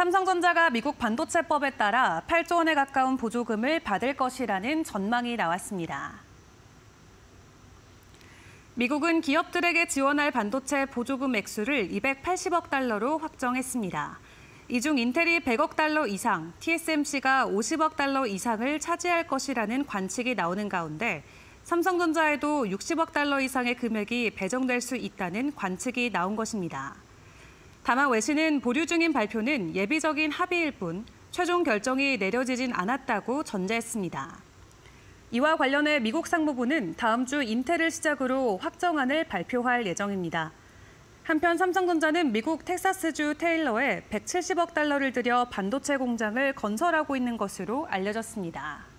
삼성전자가 미국 반도체법에 따라 8조 원에 가까운 보조금을 받을 것이라는 전망이 나왔습니다. 미국은 기업들에게 지원할 반도체 보조금 액수를 280억 달러로 확정했습니다. 이 중 인텔이 100억 달러 이상, TSMC가 50억 달러 이상을 차지할 것이라는 관측이 나오는 가운데 삼성전자에도 60억 달러 이상의 금액이 배정될 수 있다는 관측이 나온 것입니다. 다만 외신은 보류 중인 발표는 예비적인 합의일 뿐 최종 결정이 내려지진 않았다고 전제했습니다. 이와 관련해 미국 상무부는 다음 주 인텔을 시작으로 확정안을 발표할 예정입니다. 한편 삼성전자는 미국 텍사스주 테일러에 170억 달러를 들여 반도체 공장을 건설하고 있는 것으로 알려졌습니다.